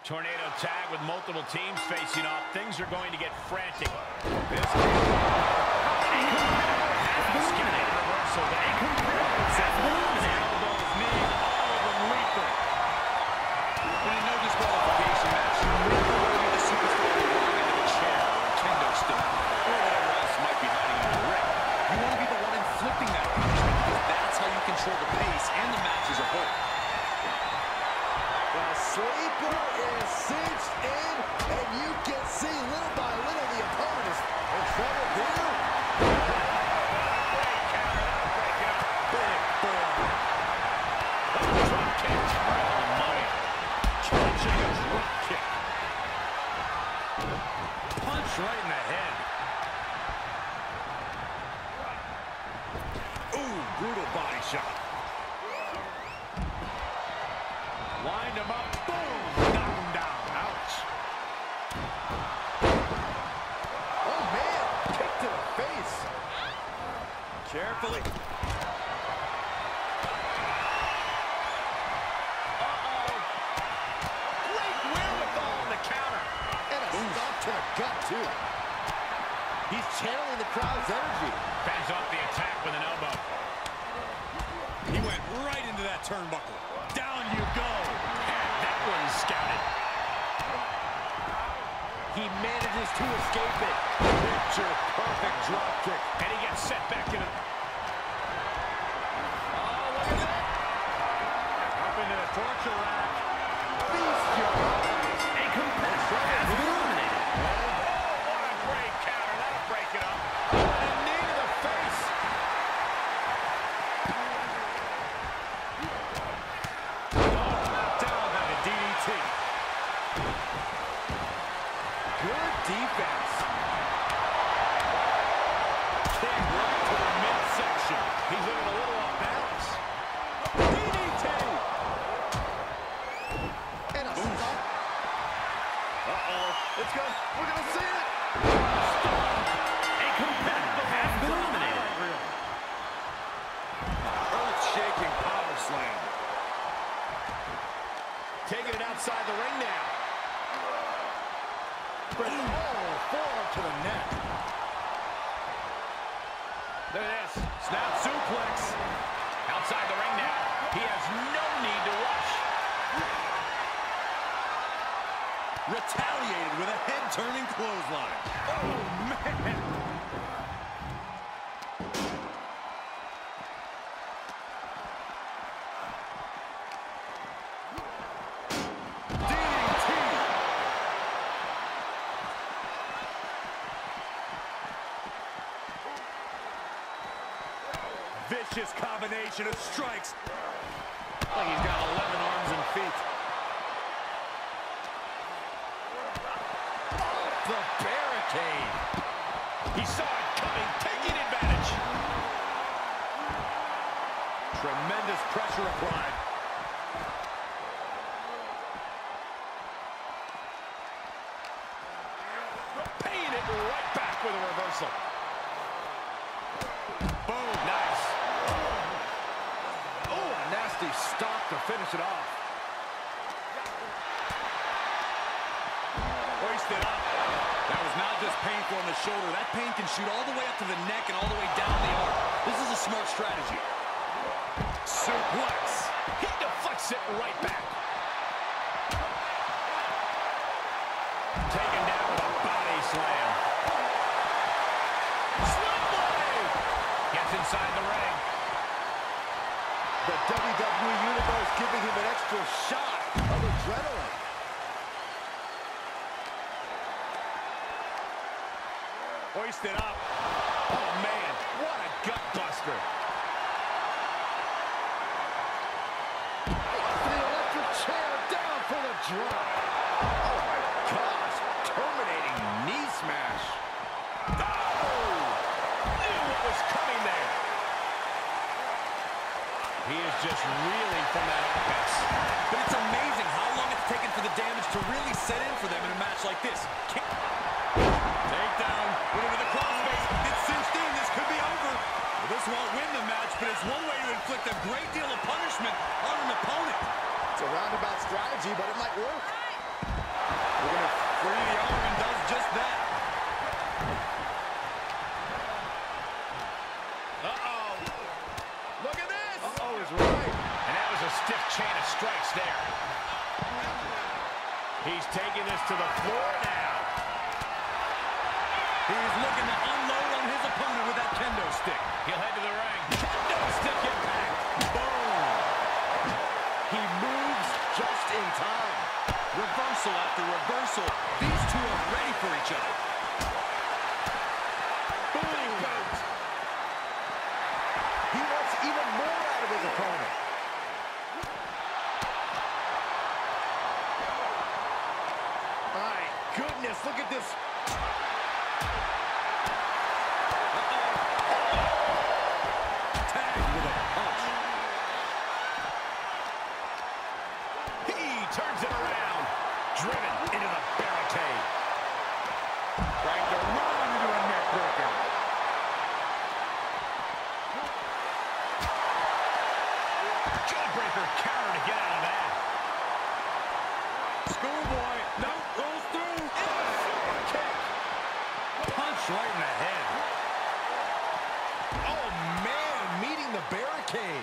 Tornado tag with multiple teams facing off. Things are going to get frantic. This reversal there. Elbows, knees, all of them lethal. In a no disqualification match, you really want to be the superstar rolling into the chair or a kendo stick, or whatever else might be hiding in the ring. You want to be the one inflicting that punishment because that's how you control the pace and the match as a whole. The sleeper is cinched in, and you can see little by little the opponent is in trouble here. Great counter. Big boy. Drop kick. Right on the money. Catching a drop kick. Punch right in the head. Ooh, brutal body shot. Lined him up. Boom. Knock him down. Ouch. Oh, man. Kick to the face. Carefully. Great wherewithal on the counter. And a stomp to the gut, too. He's channeling the crowd's energy. Fends off the attack with an elbow. He went right into that turnbuckle. Down you go. And that one's scouted. He manages to escape it. Picture perfect drop kick. And he gets set back in a... Oh, look at that. Up into the torture rack. Beast. A competitor has been eliminated. Oh, what a great counter. That'll break it up. And a knee to the face. Down by the DDT. Good defense. Kick right to the midsection. He's looking a little off balance. DDT. And a stomp. Uh-oh. It's good. We're going to see it. A competitor has been eliminated. Earth-shaking power slam. Taking it outside the ring now. Forward to the neck. Look at this. Snap suplex. Outside the ring now. He has no need to rush. Retaliated with a head-turning clothesline. Oh, man. DDT. Vicious combination of strikes. Like he's got 11 arms and feet. The barricade. He saw it coming, taking advantage. Tremendous pressure applied. Paying it right back with a reversal. Boom, nice. Oh, a nasty stop to finish it off. Hoisted up. That was not just painful on the shoulder. That pain can shoot all the way up to the neck and all the way down the arm. This is a smart strategy. Suplex. He deflects it right back. Taken down with a body slam. Slipway. Gets inside the ring. The WWE Universe giving him an extra shot of adrenaline. Hoisted up. Oh, man. What a gut buster. The electric chair down for the drop. Oh, my gosh. Terminating knee smash. Oh! Knew what was coming there. He is just reeling from that offense. But it's amazing how long it's taken for the damage to really set in for them in a match like this. Takedown. Into the crossface. It's cinched in. This could be over. Well, this won't win the match, but it's one way to inflict a great deal of punishment on an opponent. It's a roundabout strategy, but it might work. We're going to free the arm and does just that. Uh-oh. Look at this. Uh-oh is right. And that was a stiff chain of strikes there. He's taking this to the floor now. He's looking to unload on his opponent with that kendo stick. He'll head to the ring. Kendo stick impact. Boom. He moves just in time. Reversal after reversal. These two are ready for each other. Boom. He wants even more out of his opponent. My goodness, look at this. Tagged with a punch. He turns it around. Driven into the barricade. Trying to run into a neck breaker. Jawbreaker counter to get out of that. Schoolboy. No, rolls through. Kick. Punch right in the head. Oh, man, meeting the barricade.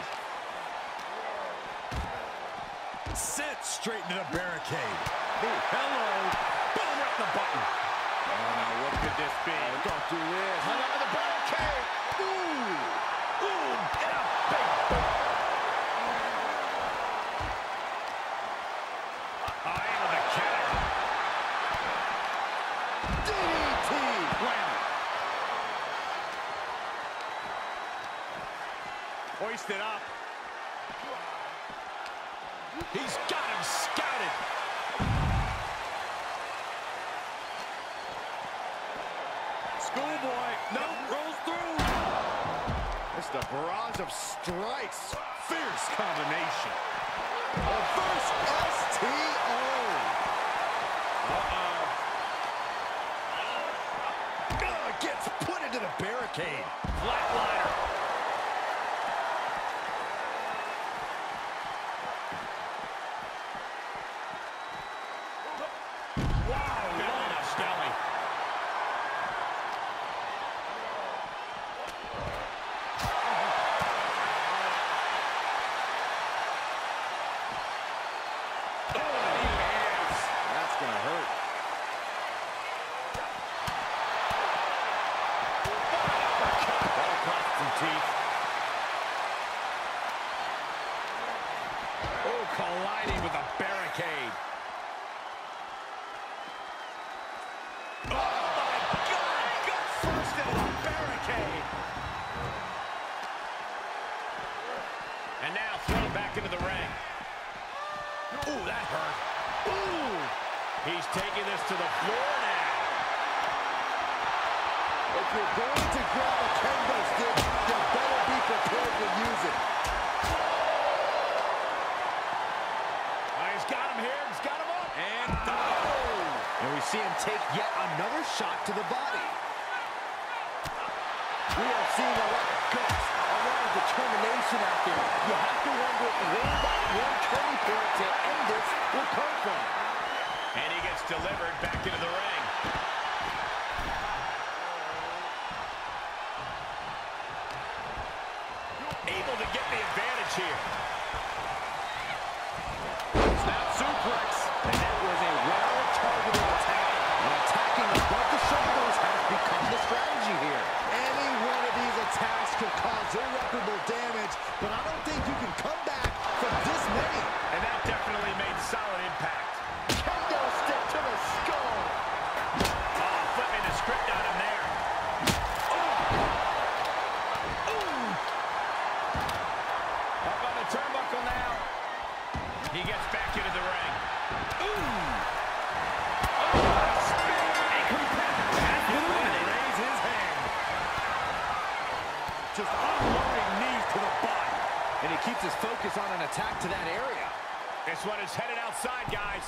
Sit straight into the barricade. Ooh, hello. Boom, right in the button. Oh, now what could this be? Oh, don't do this. Hung onto the barricade. Ooh. Ooh, and a big boot. Eye into the counter. DDT. Wham. Hoisted up. He's got him scouted. Schoolboy. No, rolls through. Just a barrage of strikes. Fierce combination. Reverse STO. Gets put into the barricade. Flatliner. Wow, belly to Skelly. That's gonna hurt. That'll cost some teeth. Oh, colliding with a barricade. Oh, my God! Gut first into the barricade. And now thrown back into the ring. Ooh, that hurt. Ooh! He's taking this to the floor now. If you're going to grab a kendo stick, you better be prepared to use it. He's got him here. He's got him up. And And we see him take yet another shot to the body. We are seeing a lot of guts, a lot of determination out there. You have to wonder where that one turning point to end this will come from. And he gets delivered back into the ring. Able to get the advantage here. snap suplex. And that was a well-targeted attack. And attacking above the shoulders has become the strategy here. Any one of these attacks could cause irreparable damage, but I don't think you can come back from this many. And that definitely made solid impact. Kendo stick to the skull. Oh, flipping the script on him there. Up on the turnbuckle now. He gets back into the ring. Ooh! Raise his hand. Just unloading knees to the body. And he keeps his focus on an attack to that area. This one is headed outside, guys.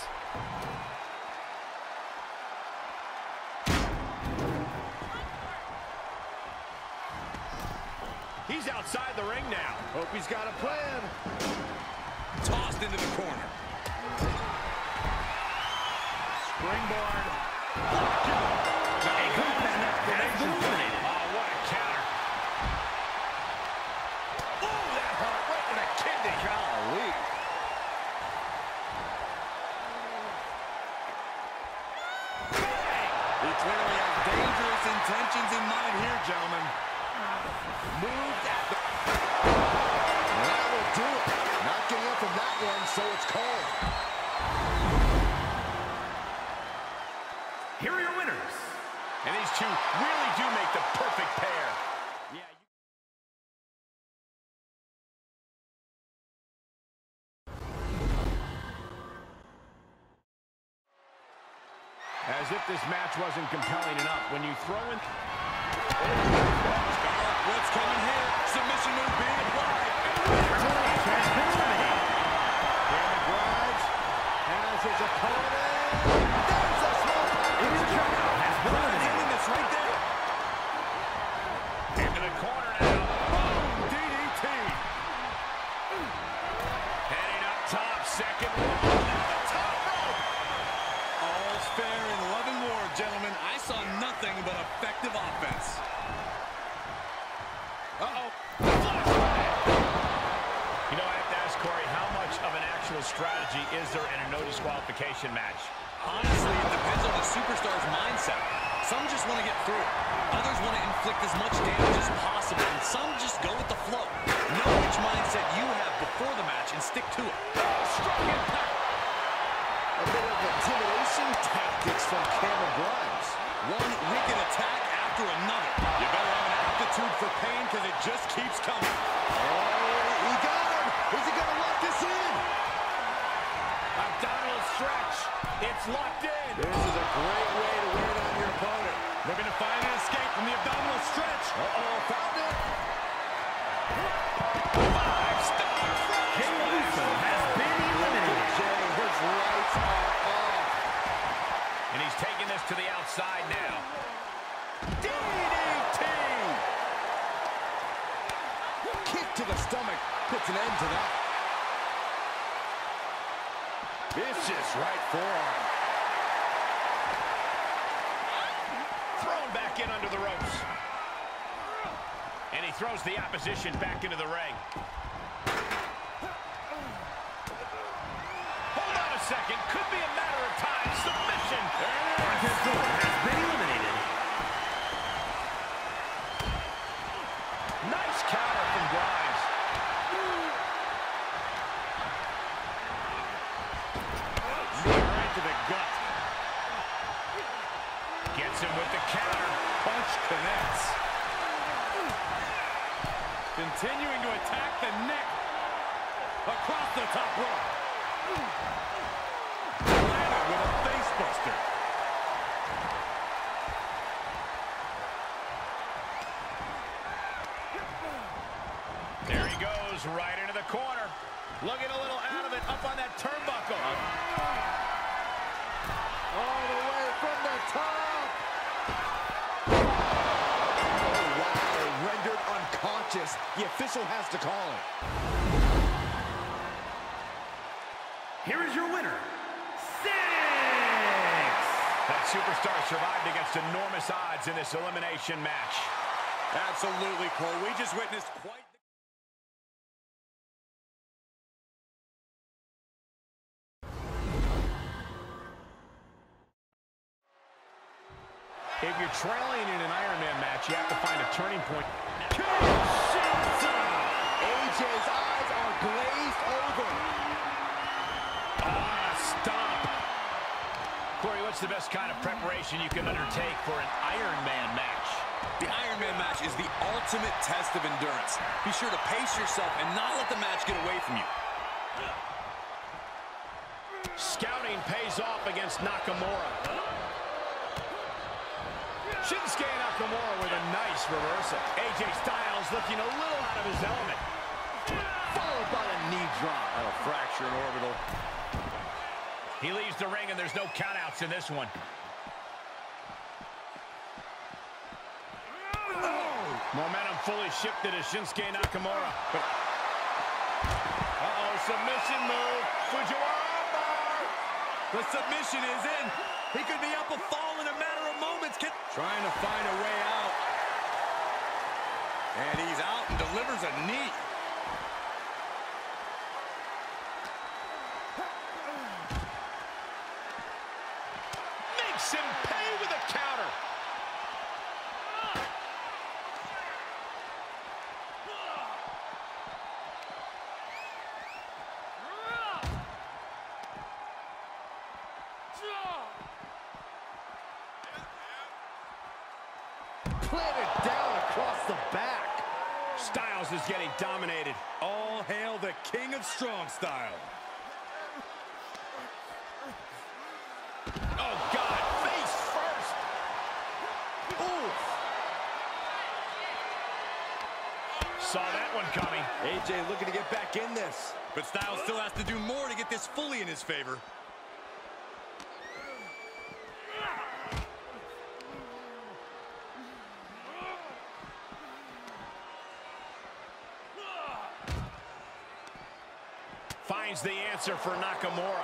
He's outside the ring now. Hope he's got a plan. Tossed into the corner. Springboard. A combat has been eliminated. Oh, what a counter. Oh, that hurt right in the kidney. Golly. He clearly has dangerous intentions in mind here, gentlemen. Moved at the... That will do it. Not getting up from that one, so it's called. Here are your winners. And these two really do make the perfect pair. Yeah. As if this match wasn't compelling enough, when you throw in... What's coming here? Submission move being applied. Cameron Grimes has his opponent. There's a small This right there. Into the corner now. Boom! DDT. Heading up top, second rope. Now the top rope. All's fair in love and war, gentlemen. I saw nothing but effective offense. Uh-oh. You know, I have to ask Corey, how much of an actual strategy is there in a no disqualification match? Honestly, it depends on the superstar's mindset. Some just want to get through it. Others want to inflict as much damage as possible, and some just go with the flow. Know which mindset you have before the match and stick to it. strong impact. A bit of intimidation tactics from Cameron Grimes. One wicked attack after another. You better have an aptitude for pain because it just keeps coming. Oh, he got him. Is he going to lock this in? Abdominal stretch. It's locked in. This is a great way to win on your opponent. Looking to find an escape from the abdominal stretch. Uh-oh, found it. 5-star frog Jey Uso has been eliminated. Jey, his lights are off. And he's taking this to the outside now. DDT. Kick to the stomach puts an end to that. Vicious right forearm. Thrown back in under the ropes. And he throws the opposition back into the ring. Hold on a second. Could be a matter of time. Submission. Montez Ford has been eliminated. Nice counter from Grimes. Knee right to the gut. Gets him with the counter. punch connects. Continuing to attack the neck. Across the top rope. Landed with a face buster. There he goes, right into the corner. Looking a little out of it, up on that turnbuckle. All the way from the top. Oh, wow, rendered unconscious. The official has to call it. Here is your winner, Six! That superstar survived against enormous odds in this elimination match. Absolutely, Cole. We just witnessed quite the... If you're trailing in an Iron Man match, you have to find a turning point. AJ's eyes are glazed over. Stomp. Corey, what's the best kind of preparation you can undertake for an Iron Man match? The Iron Man match is the ultimate test of endurance. Be sure to pace yourself and not let the match get away from you. Scouting pays off against Nakamura. Shinsuke Nakamura with a nice reversal. AJ Styles looking a little out of his element. Followed by a knee drop. That'll fracture an orbital. He leaves the ring, and there's no countouts in this one. Momentum fully shifted to Shinsuke Nakamura. Uh-oh, submission move. Fujiwara bar. The submission is in. He could be up a fall in a matter of moments. Trying to find a way out. And he's out and delivers a knee. Makes him pay with a counter. Planted down across the back. Styles is getting dominated. All hail the king of strong style. Oh, God, face first. Ooh. Saw that one coming. AJ looking to get back in this. But Styles still has to do more to get this fully in his favor. Finds the answer for Nakamura.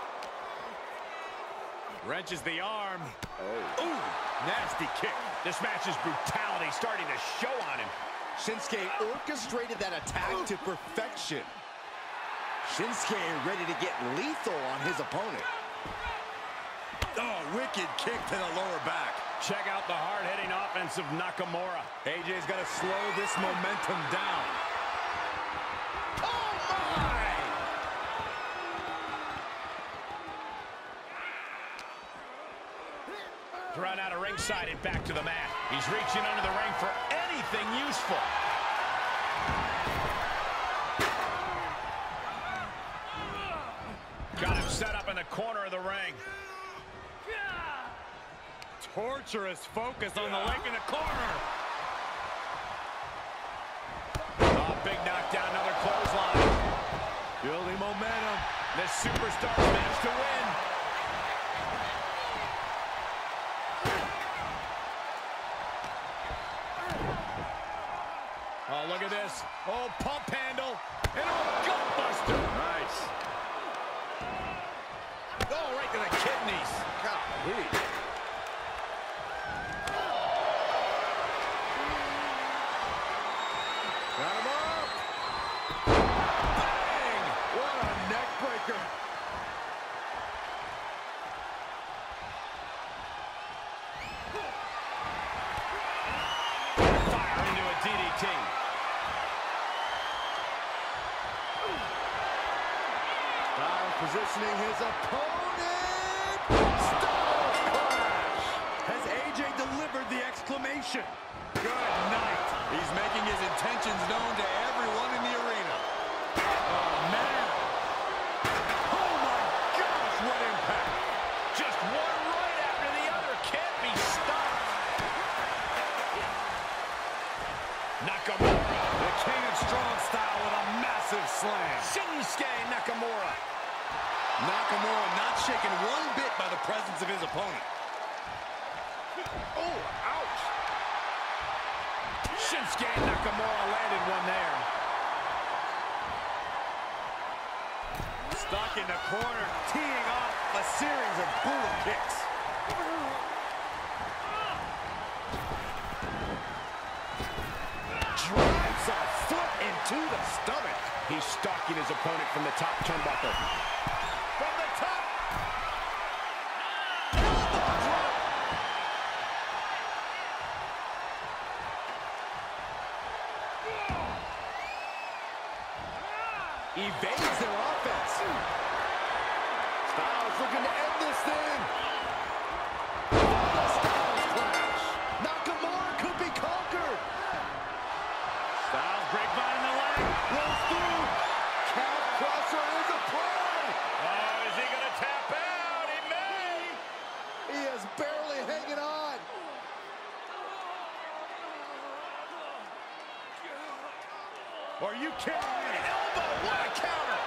Wrenches the arm. Oh. Ooh, nasty kick. This match's brutality starting to show on him. Shinsuke orchestrated that attack to perfection. Shinsuke ready to get lethal on his opponent. Oh, wicked kick to the lower back. Check out the hard-hitting offense of Nakamura. AJ's got to slow this momentum down. Oh, my! Run out of ringside and back to the mat. He's reaching under the ring for anything useful. Got him set up in the corner of the ring. Torturous focus on the leg in the corner. Oh, big knockdown, another clothesline. Building momentum. This superstar's managed to win. Oh, look at this. Oh, pump handle. And oh, gutbuster. Nice. Oh, right to the kidneys. Golly. Got him up. Bang! What a neck breaker. Fire into a DDT. Styles positioning his opponent. Styles clash. Has AJ delivered the exclamation? Good night. He's making his intentions known to everyone in the arena. Oh, man. Oh, my gosh, what impact. Just one right after the other. Can't be stopped. Nakamura. The king of strong style with a massive slam. Shinsuke Nakamura. Nakamura not shaken one bit by the presence of his opponent. Oh, ouch. Shinsuke Nakamura landed one there. Stuck in the corner, teeing off a series of bullet kicks. Drives a foot into the stomach. He's stalking his opponent from the top turnbuckle. From the top. Evades their offense. Styles looking to end this thing. The Styles clash. Nakamura could be conquered. Styles grapevine in the leg. Rolls through. Calf crusher is a play. Oh, is he going to tap out? He may. He is barely hanging on. Are you kidding me? Elbow, what a counter.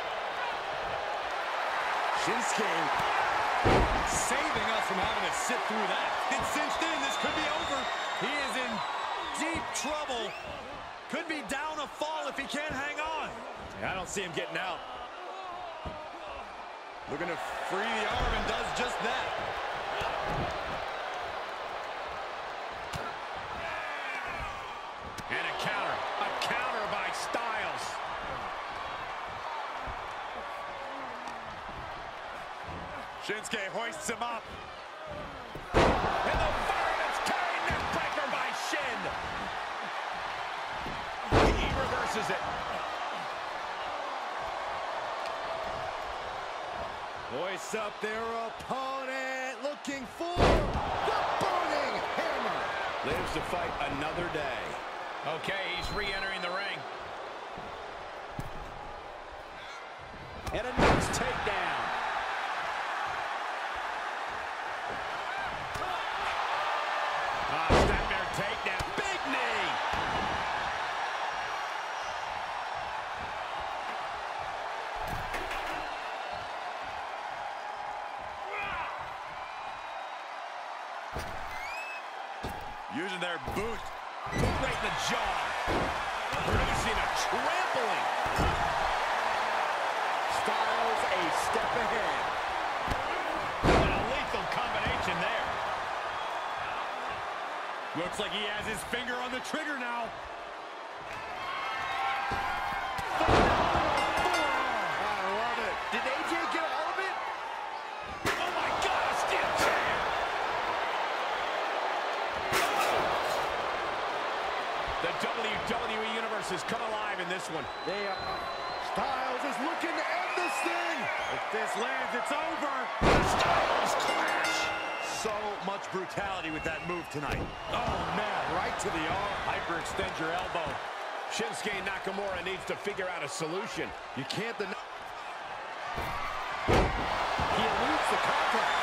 Shinsuke Saving us from having to sit through that. It's cinched in. This could be over. He is in deep trouble. Could be down a fall if he can't hang on. I don't see him getting out. Looking to free the arm and does just that. And a counter by Styles. Shinsuke hoists him up. And the fireman's carry neckbreaker by Shin. He reverses it. Hoists up their opponent, looking for the burning hammer. Lives to fight another day. Okay, he's re-entering the ring. And a nice takedown. Snapmare takedown. Big knee. Using their boot. Right in the jaw. Producing a trampling. Styles a step ahead. And a lethal combination there. Looks like he has his finger on the trigger now. I love it. Did AJ get all of it? Oh my God, a steel chair. The WWE Universe has come alive in this one. Styles is looking to end this thing. If this lands, it's over. Styles clash. So much brutality with that move tonight. Oh, man, right to the arm. Hyperextend your elbow. Shinsuke Nakamura needs to figure out a solution. You can't deny. He eludes the contact.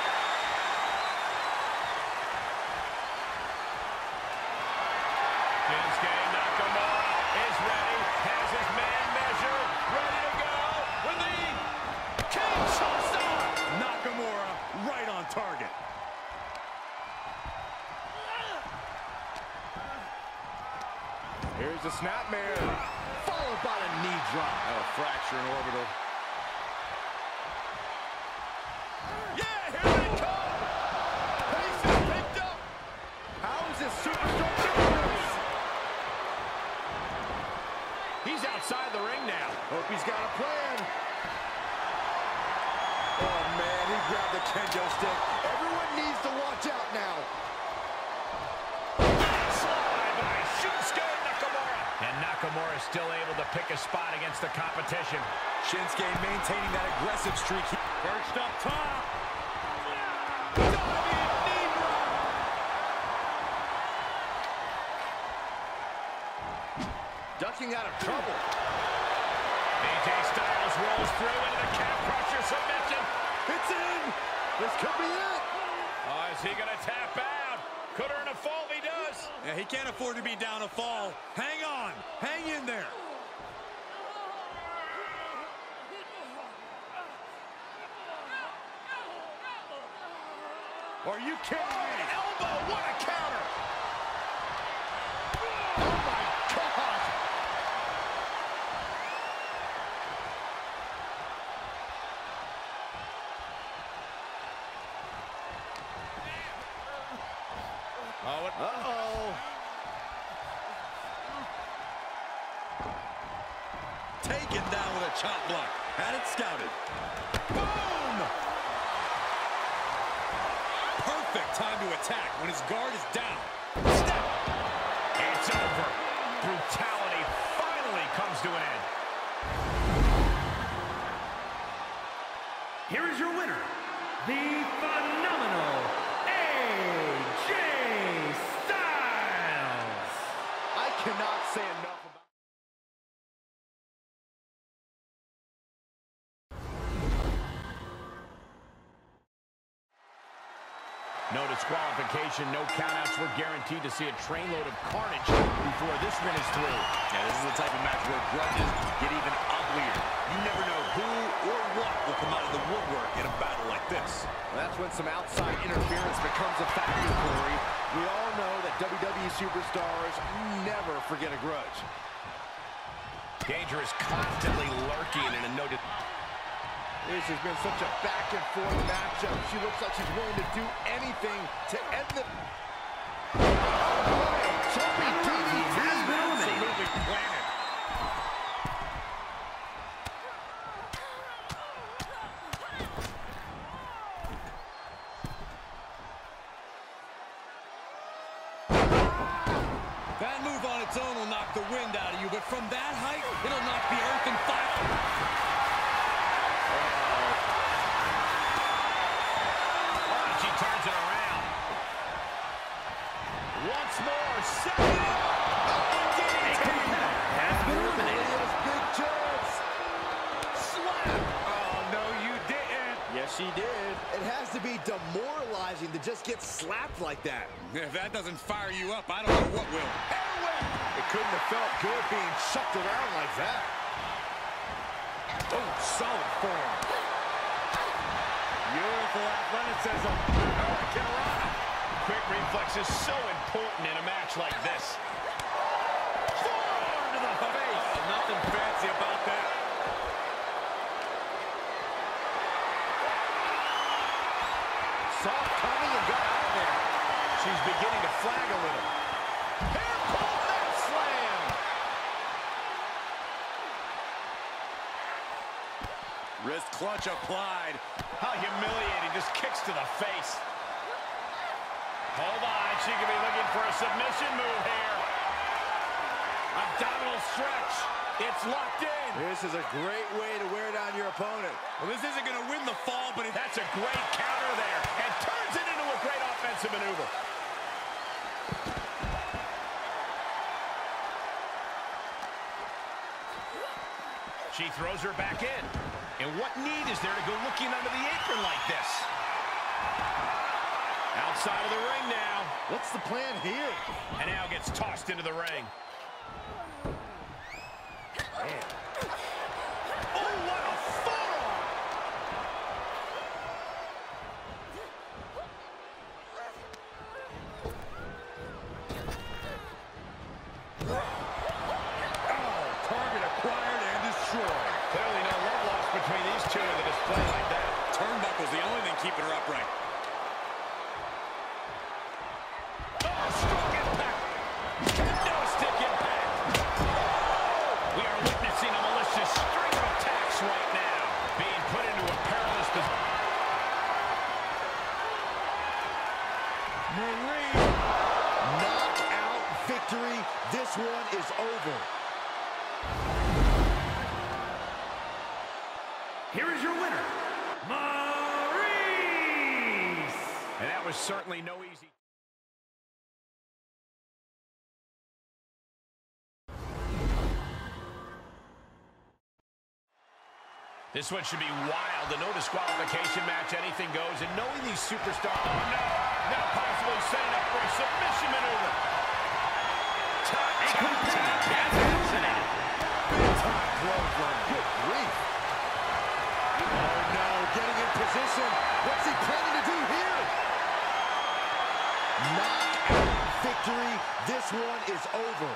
Shinsuke Nakamura is ready, has his man measured, ready to go with the Kinshasa Star. Nakamura right on target. Here's the snapmare, followed by a knee drop. A fracture in orbital. Yeah, here they come. Pace is picked up. How is this superstar doing this? He's outside the ring now. Hope he's got a plan. Oh, man, he grabbed the kendo stick. Everyone needs to watch out now. Slide by Shinsuke Nakamura. And Nakamura is still able to pick a spot against the competition. Shinsuke maintaining that aggressive streak. Perched up top. Ducking out of trouble. AJ Styles rolls through into the calf crusher submission. It's in. This could be it. Oh, is he going to tap out? Could earn a fall if he does. Yeah, he can't afford to be down a fall. Hang on. Hang in there. Are you kidding me? Elbow, what a counter. Oh, my God. Uh-oh. Taken down with a chop block. Had it scouted. Boom! Perfect time to attack when his guard is down. Step. It's over. Brutality finally comes to an end. Here is your winner, the phenomenal AJ Styles. I cannot say enough about. No disqualification, no countouts. We're guaranteed to see a trainload of carnage before this one is through. Yeah, this is the type of match where grudges get even uglier. You never know who or what will come out of the woodwork in a battle like this. That's when some outside interference becomes a factor, Corey. We all know that WWE superstars never forget a grudge. Danger is constantly lurking in a noted. This has been such a back-and-forth matchup. She looks like she's willing to do anything to end the... Jumping DDT has been absolutely planted. That move on its own will knock the wind out of you, but from that height, it'll knock the earth and fire. She turns it around. Once more, second. Has been eliminated. Big chance. Slap. Oh, no, you didn't. Yes, she did. It has to be demoralizing to just get slapped like that. If that doesn't fire you up, I don't know what will. It couldn't have felt good being chucked around like that. Oh, solid form. Beautiful athleticism. Quick reflexes so important in a match like this. Forearm to the face. Nothing fancy about that. Saw it coming and got out of there. She's beginning to flag a little. Hair pull, that slam. Wrist clutch applied. How humiliating, just kicks to the face. Hold on, she could be looking for a submission move here. Abdominal stretch, it's locked in. This is a great way to wear down your opponent. Well, this isn't going to win the fall, but That's a great counter there, and turns it into a great offensive maneuver. She throws her back in. And what need is there to go looking under the apron like this? Outside of the ring now. What's the plan here? And now gets tossed into the ring. Man. Oh, what a forearm! Target acquired and destroyed. Clearly no love lost between these two in the display like that. turnbuckle's the only thing keeping her upright. Oh, strong impact. No stick impact. We are witnessing a malicious string of attacks right now. Being put into a perilous position. Marie. Knockout victory. This one is over. Here is your winner, Maryse. And that was certainly no easy. This one should be wild. A no disqualification match, anything goes. And knowing these superstars, oh no, now possibly setting up for a submission maneuver. Big time clothesline. Good grief. Oh no, getting in position. What's he planning to do here? Knockout victory. This one is over.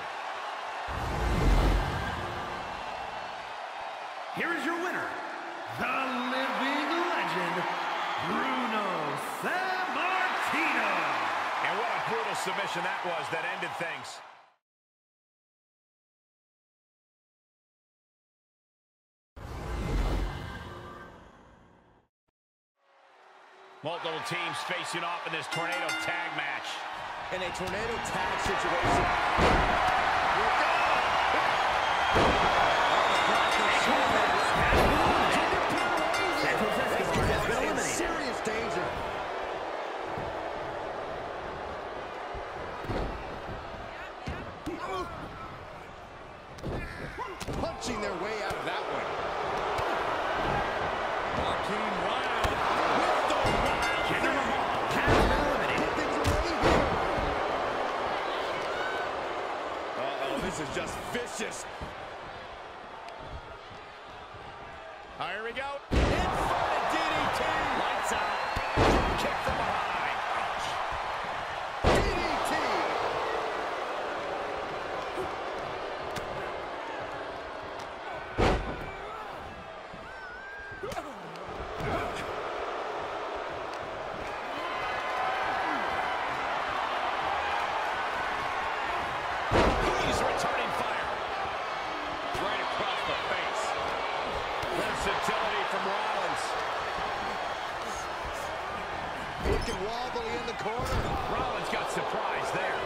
Here is your winner, the living legend, Bruno Sammartino. And what a brutal submission that was that ended things. Multiple teams facing off in this tornado tag match. In a tornado tag situation. In serious danger. Punching their way out of that one. Joaquin Wild. With the Jinder Mahal has been eliminated. things are ready here. Uh-oh, this is just vicious. Here we go. Inverted DDT. Lights out. Kick from behind. DDT. wobbly in the corner. Rollins got surprised there.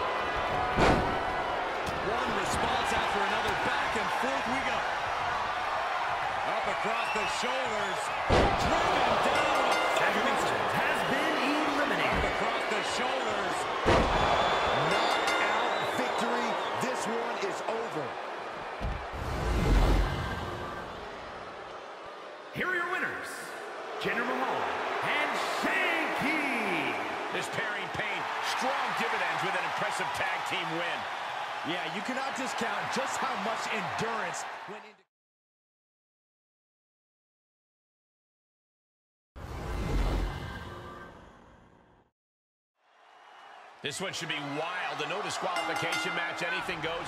One response after another. Back and forth we go. Up across the shoulders. Driven down. Has been eliminated. Up across the shoulders. Knockout victory. This one is over. Here are your winners, Jinder Mahal and Shanky. This pairing paid strong dividends with an impressive tag team win. Yeah, you cannot discount just how much endurance went into... This one should be wild. A no disqualification match. Anything goes.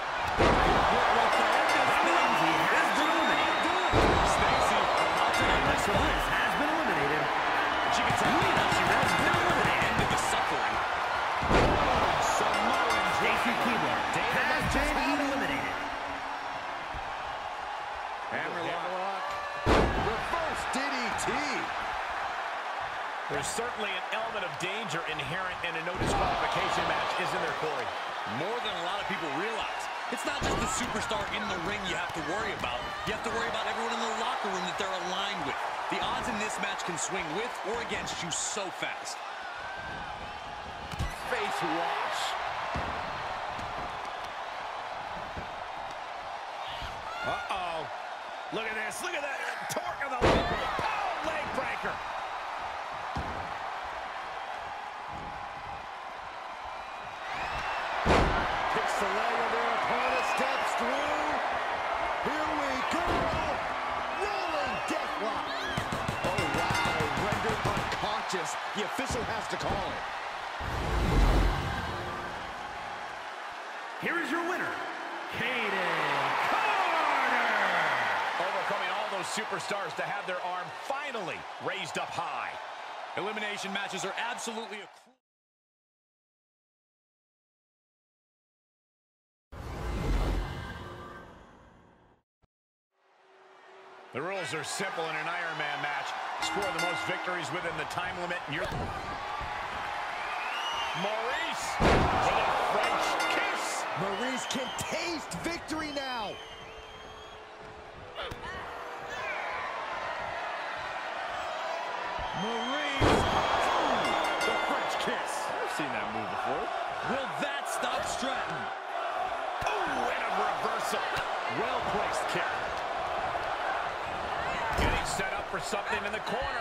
Alexa Bliss has been eliminated. She gets out. She has been eliminated. End of the suffering. Samoan Stacy Keibler has been eliminated. Hammerlock. Reverse DDT. There's certainly an element of danger inherent in a no disqualification match, isn't there, Corey? More than a lot of people realize. It's not just the superstar in the ring you have to worry about. You have to worry about everyone in the locker room that they're aligned with. The odds in this match can swing with or against you so fast. Face wash. Uh-oh. Look at this. Look at that. Torque of the leg. Oh, leg breaker. Kicks the leg of their opponent. Steps through. Here we go. Rolling deathlock. Oh, wow. Rendered unconscious. The official has to call it. Here is your winner, Caden Carter. Overcoming all those superstars to have their arm finally raised up high. Elimination matches are absolutely a... The rules are simple in an Iron Man match. Score the most victories within the time limit. And you're... Maurice with a French kiss. Maurice can taste victory now. Maurice. Oh, the French kiss. I've seen that move before. Will that stop Stratton? Oh, and a reversal. Well-placed kick. Getting set up for something in the corner.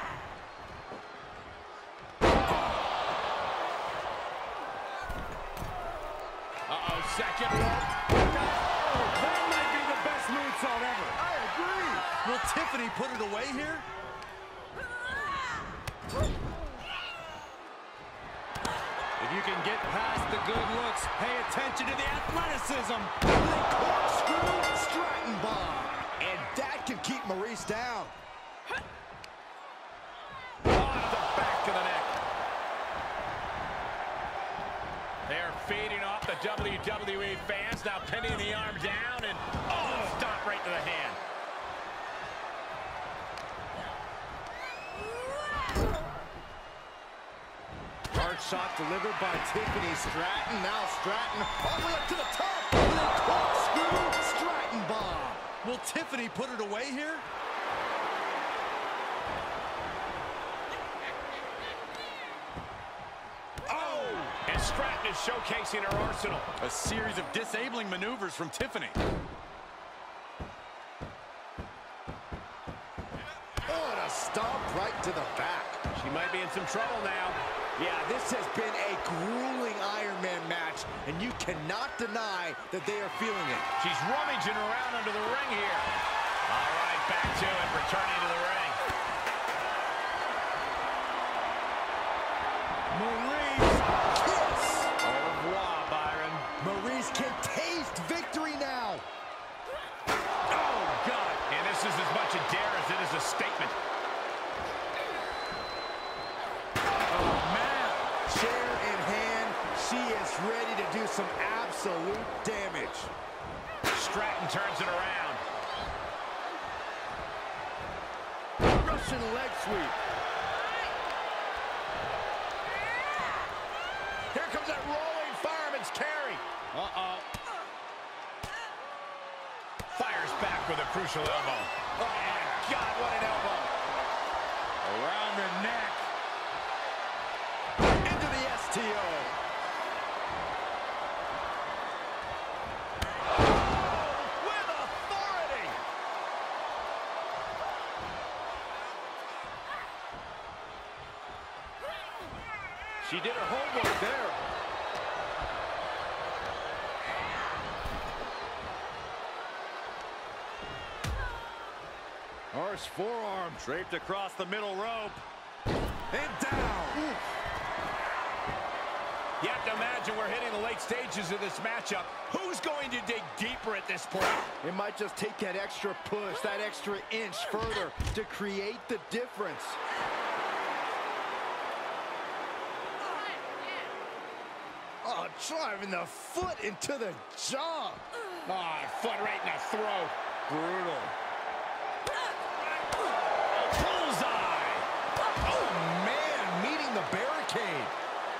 Uh-oh, second rope. That might be the best moonsault ever. I agree. Will Tiffany put it away here? If you can get past the good looks, pay attention to the athleticism. Corkscrew Stratton bomb. And that can keep Maurice down. Onto the back of the neck. They're feeding off the WWE fans, now pinning the arm down, and oh, stop right to the hand. Hard shot delivered by Tiffany Stratton. Now Stratton all the way up to the top. With a corkscrew Stratton bomb. Will Tiffany put it away here? Oh! And Stratton is showcasing her arsenal. A series of disabling maneuvers from Tiffany. Oh, and a stomp right to the back. She might be in some trouble now. Yeah, this has been a grueling Iron Man match, and you cannot deny that they are feeling it. She's rummaging around under the ring here. All right, back to it, returning to the ring. Maurice kiss. Au revoir, Byron. Maurice can taste victory now. Oh, God. And this is as much a dare as it is a statement. Chair in hand, she is ready to do some absolute damage. Stratton turns it around. Russian leg sweep. delivers a rolling fireman's carry. Uh-oh. Fires back with a crucial elbow. Oh, my God, what an elbow. Around the neck. Into the STO. With authority. She did her homework there. Harsh forearm draped across the middle rope. And down. Oof. You have to imagine we're hitting the late stages of this matchup. Who's going to dig deeper at this point? It might just take that extra push, that extra inch further to create the difference. Oh, driving the foot into the jaw. Oh, foot right in the throat. Brutal. Bullseye. Oh, man, meeting the barricade.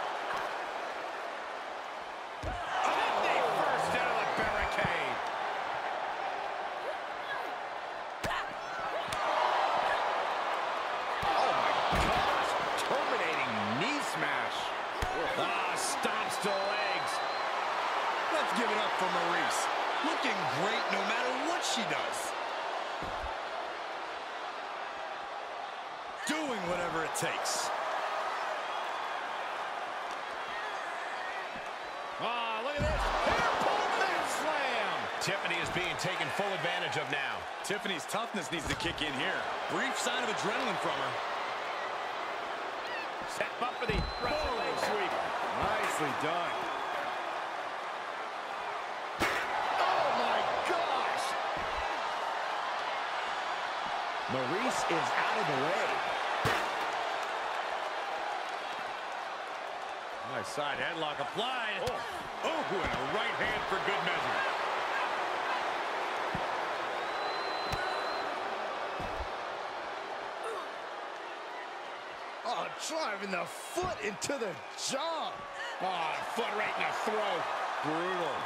51st out of the barricade. Oh, my gosh. Terminating knee smash. Ah, stomps to the legs. Let's give it up for Maryse. Looking great no matter what she does. Doing whatever it takes. Ah, look at this. Hair-pulled man slam. Tiffany is being taken full advantage of now. Tiffany's toughness needs to kick in here. Brief sign of adrenaline from her. Set up for the Russian leg sweep. Nicely done. Oh, my gosh. Maryse is out of the way. Nice side headlock applied. Oh, and a right hand for good measure. Oh, driving the foot into the jaw. Ah, foot right in the throat. Brutal.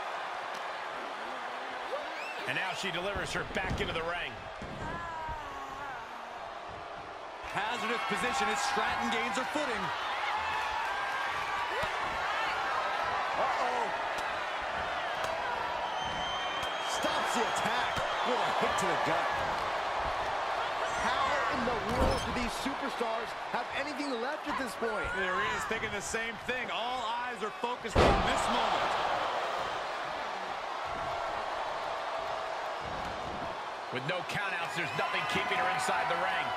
And now she delivers her back into the ring. Hazardous position as Stratton gains her footing. Uh-oh. Stops the attack with a hit to the gut. How in the world do these superstars have anything left at this point? There is thinking the same thing. All eyes are focused on this moment. With no countouts, there's nothing keeping her inside the ring.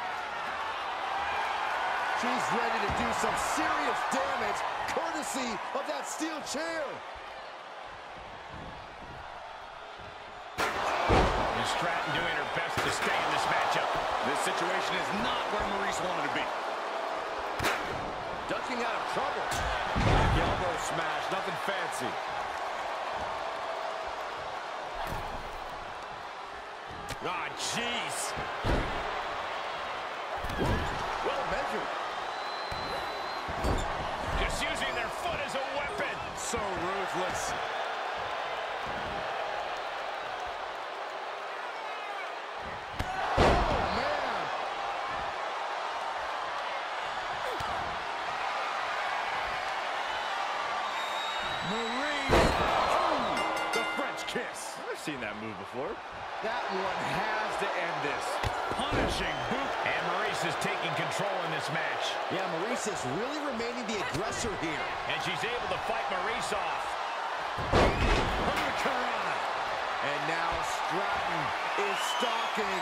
She's ready to do some serious damage, courtesy of that steel chair. And Stratton doing her best to stay in this matchup. This situation is not where Maryse wanted to be. Ducking out of trouble. Back elbow smash, nothing fancy. Ah, jeez. Well measured. Just using their foot as a weapon. So ruthless. Oh, man. Maryse. Oh, the French kiss. I've seen that move before. That one has to end this. Punishing boot. And Maryse is taking control in this match. Yeah, Maryse is really remaining the aggressor here. And she's able to fight Maryse off. Hurricane. And now Stratton is stalking.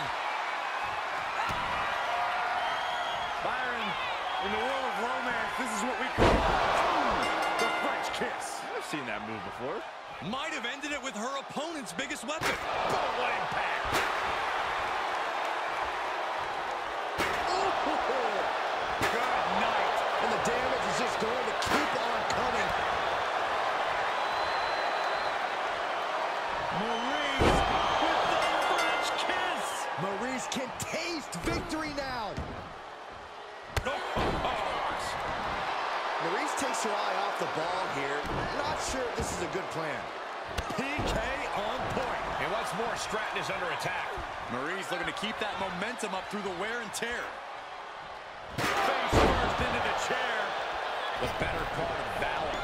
Byron, in the world of romance, this is what we call the French kiss. I've seen that move before. Might have ended it with her opponent's biggest weapon. Oh, what impact. Good night. And the damage is just going to keep on coming. Maryse with the French kiss. Maryse can taste victory now. Maryse takes her eye off the ball here. Not sure if this is a good plan. PK on point. And what's more, Stratton is under attack. Marie's looking to keep that momentum up through the wear and tear. Face first into the chair. The better part of valor.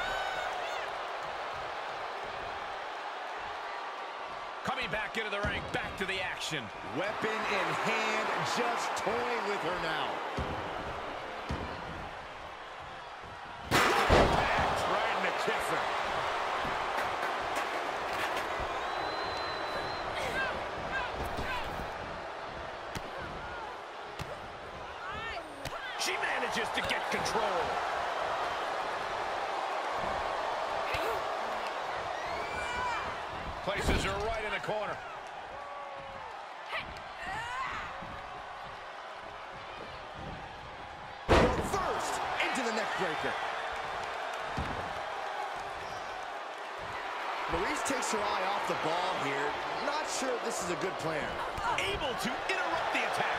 Coming back into the ring, back to the action. Weapon in hand, just toying with her now. Right in the kisser. She manages to get control. Places her right in the corner. First, into the neck breaker. Maryse takes her eye off the ball here. Not sure if this is a good plan. Able to interrupt the attack.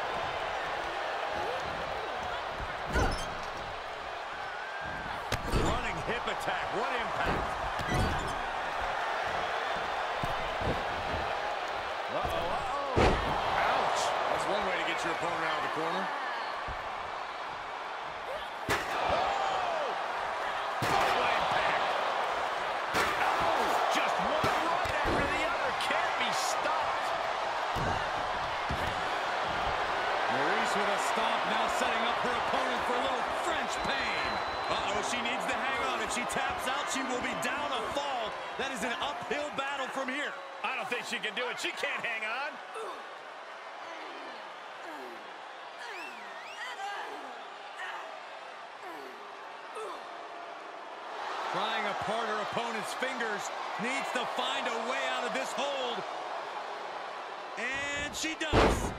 Running hip attack. What impact. Ouch. That's one way to get your opponent out of the corner. Just one right after the other. Can't be stopped. Maryse with a stomp, now setting up her opponent for a little French pain. Uh-oh, she needs to hang on. If she taps out, she will be down a fall. That is an uphill battle from here. I don't think she can do it. She can't hang on. Prying apart her opponent's fingers, needs to find a way out of this hold. And she does.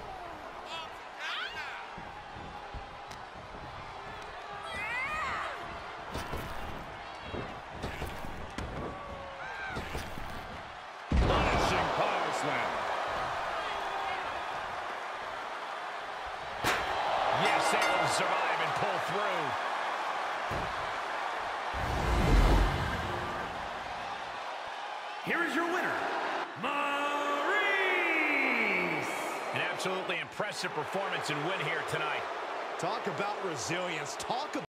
Punishing power slam. Yes, able to survive and pull through. Here is your winner, Maryse! An absolutely impressive performance and win here tonight. Talk about resilience. Talk about